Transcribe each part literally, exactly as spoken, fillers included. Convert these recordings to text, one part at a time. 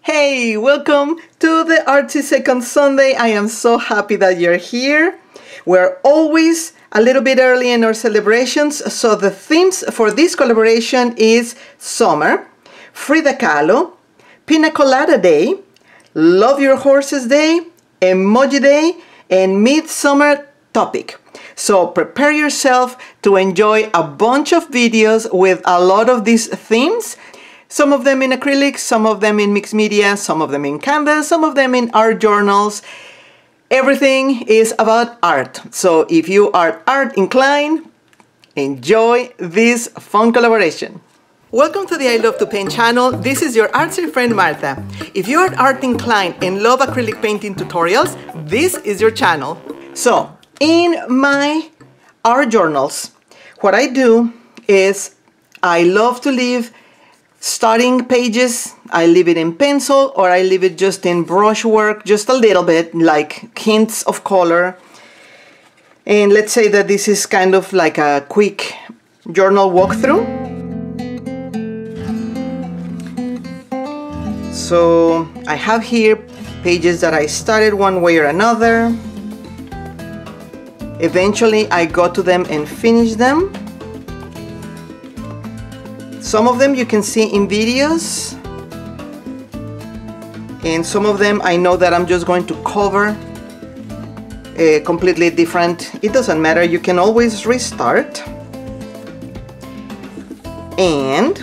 Hey, welcome to the Artsy Second Sunday. I am so happy that you're here. We're always a little bit early in our celebrations, so the themes for this collaboration is Summer, Frida Kahlo, Pina Colada Day, Love Your Horses Day, Emoji Day, and Midsummer Topic. So prepare yourself to enjoy a bunch of videos with a lot of these themes. Some of them in acrylics, some of them in mixed media, some of them in canvas, some of them in art journals. Everything is about art. So if you are art inclined, enjoy this fun collaboration. Welcome to the I Love to Paint channel. This is your artsy friend Martha. If you are art inclined and love acrylic painting tutorials, this is your channel. So in my art journals, what I do is I love to leave starting pages. I leave it in pencil or I leave it just in brushwork, just a little bit, like hints of color. And let's say that this is kind of like a quick journal walkthrough. So I have here pages that I started one way or another. Eventually I got to them and finished them. Some of them you can see in videos, and some of them I know that I'm just going to cover a completely different. It doesn't matter, you can always restart. And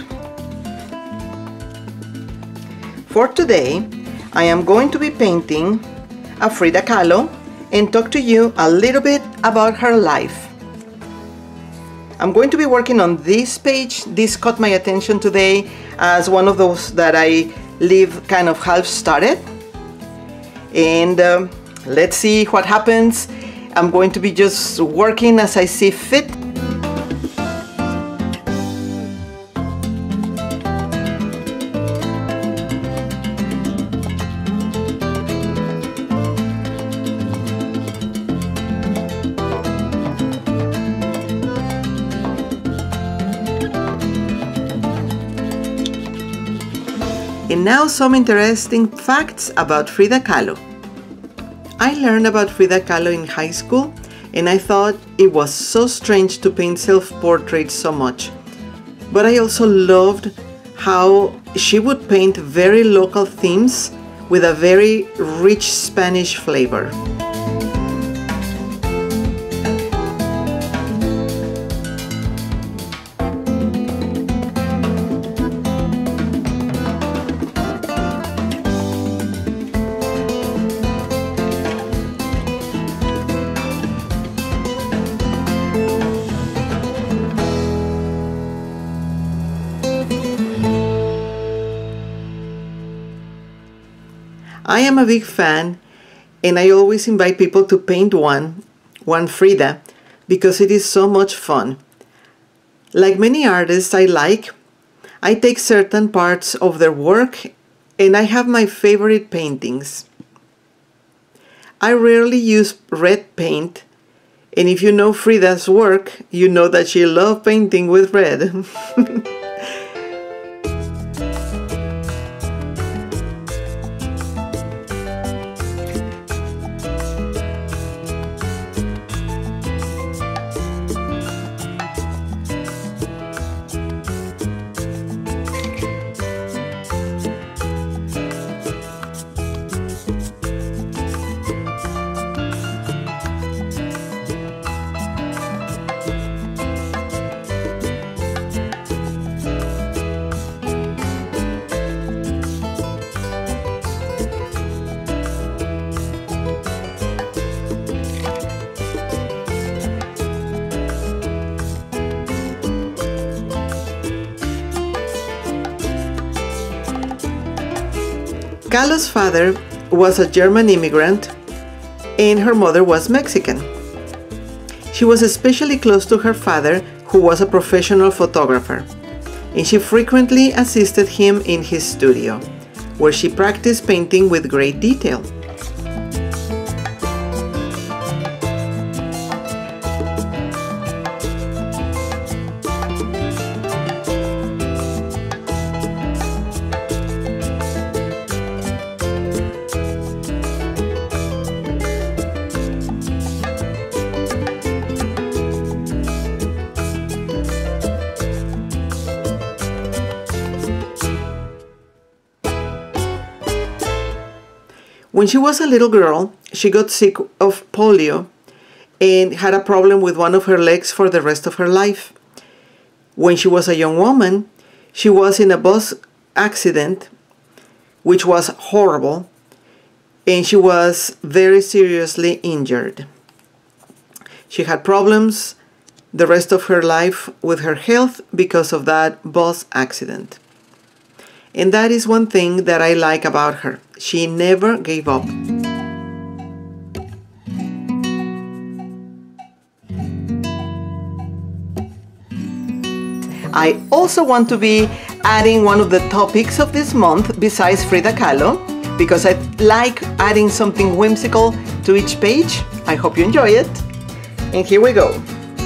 for today I am going to be painting a Frida Kahlo and talk to you a little bit about her life. I'm going to be working on this page. This caught my attention today as one of those that I leave kind of half started. And um, let's see what happens. I'm going to be just working as I see fit. And now some interesting facts about Frida Kahlo. I learned about Frida Kahlo in high school and I thought it was so strange to paint self-portraits so much. But I also loved how she would paint very local themes with a very rich Spanish flavor. I am a big fan and I always invite people to paint one, one Frida, because it is so much fun. Like many artists I like, I take certain parts of their work and I have my favorite paintings. I rarely use red paint, and if you know Frida's work, you know that she loved painting with red. Kahlo's father was a German immigrant and her mother was Mexican. She was especially close to her father, who was a professional photographer, and she frequently assisted him in his studio, where she practiced painting with great detail. When she was a little girl, she got sick of polio and had a problem with one of her legs for the rest of her life. When she was a young woman, she was in a bus accident, which was horrible, and she was very seriously injured. She had problems the rest of her life with her health because of that bus accident. And that is one thing that I like about her. She never gave up. I also want to be adding one of the topics of this month besides Frida Kahlo, because I like adding something whimsical to each page. I hope you enjoy it. And here we go.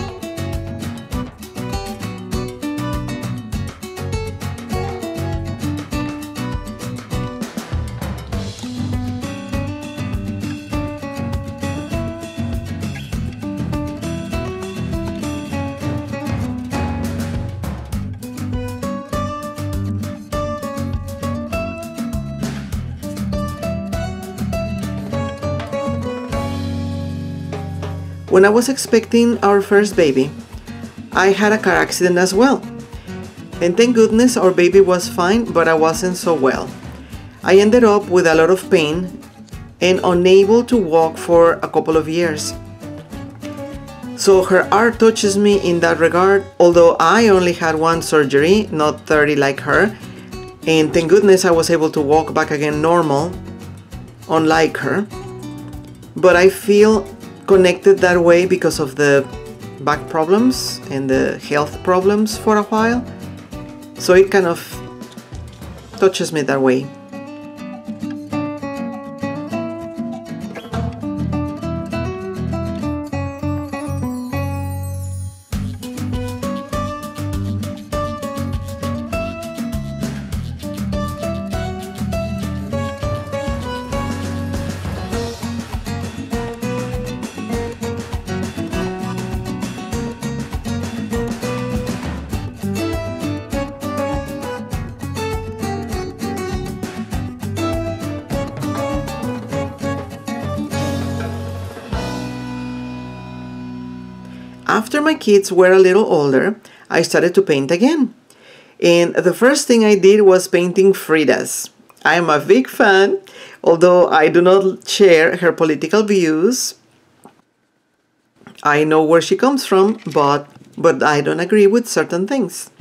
When I was expecting our first baby, I had a car accident as well. And thank goodness our baby was fine, but I wasn't so well. I ended up with a lot of pain and unable to walk for a couple of years. So her art touches me in that regard, although I only had one surgery, not thirty like her. And thank goodness I was able to walk back again normal, unlike her. But I feel connected that way because of the back problems and the health problems for a while. So it kind of touches me that way. After my kids were a little older, I started to paint again. And the first thing I did was painting Frida's. I am a big fan, although I do not share her political views. I know where she comes from, but, but I don't agree with certain things.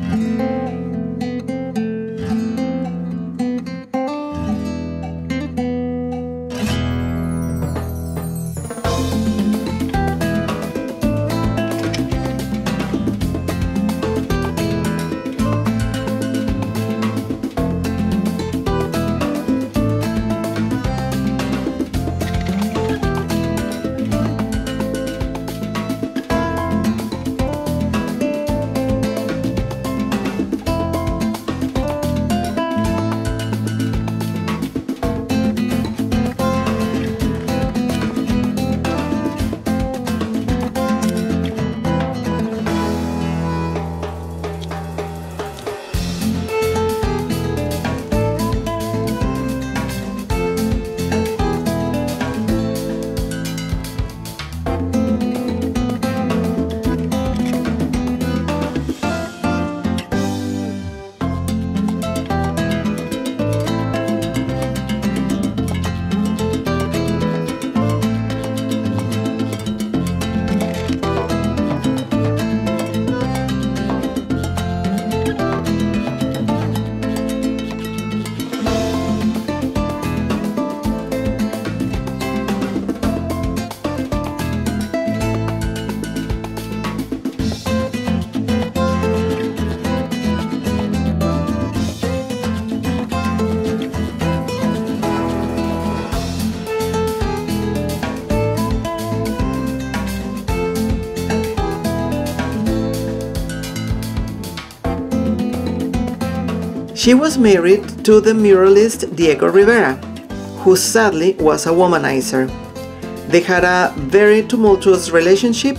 She was married to the muralist Diego Rivera, who sadly was a womanizer. They had a very tumultuous relationship,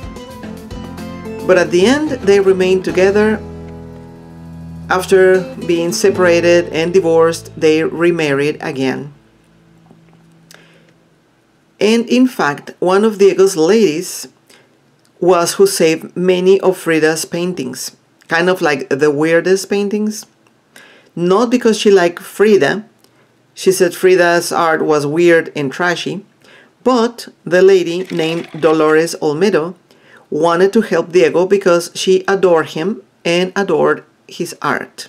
but at the end they remained together. After being separated and divorced, they remarried again. And in fact, one of Diego's ladies was who saved many of Frida's paintings, kind of like the weirdest paintings. Not because she liked Frida, she said Frida's art was weird and trashy, but the lady named Dolores Olmedo wanted to help Diego because she adored him and adored his art.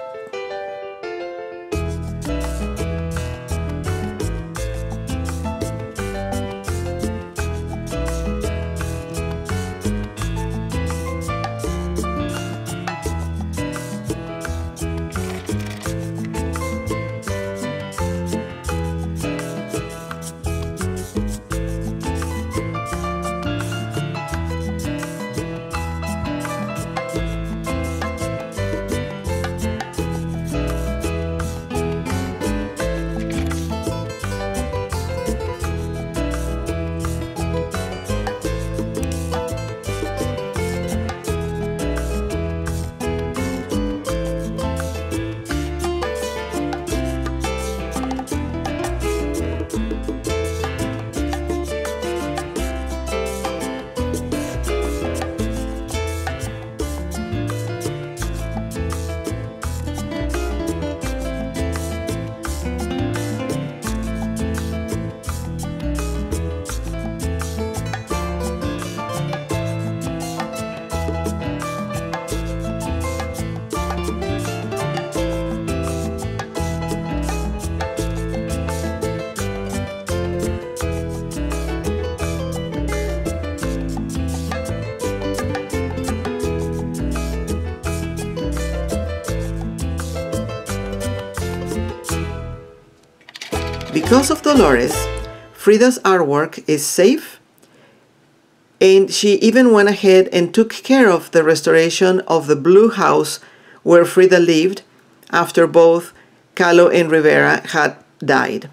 Because of Dolores, Frida's artwork is safe, and she even went ahead and took care of the restoration of the blue house where Frida lived after both Kahlo and Rivera had died.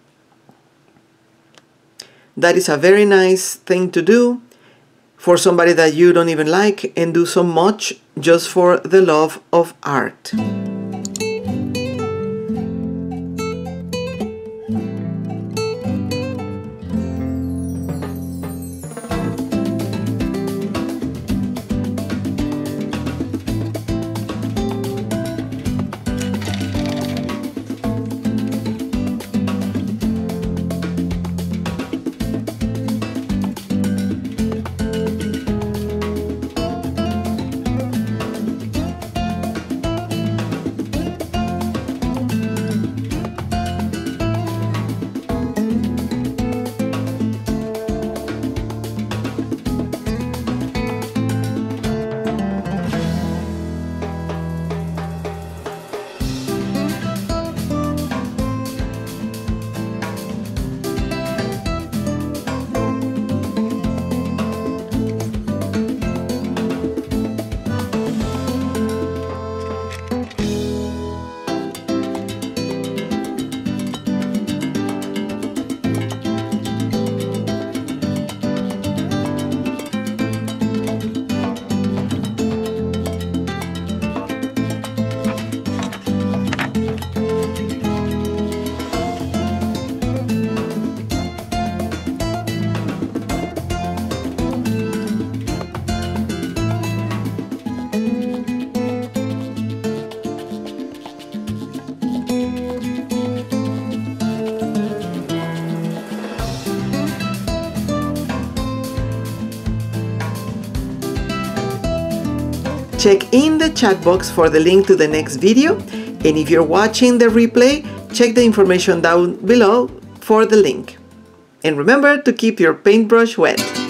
That is a very nice thing to do for somebody that you don't even like and do so much just for the love of art. Check in the chat box for the link to the next video, and if you're watching the replay, check the information down below for the link. And remember to keep your paintbrush wet.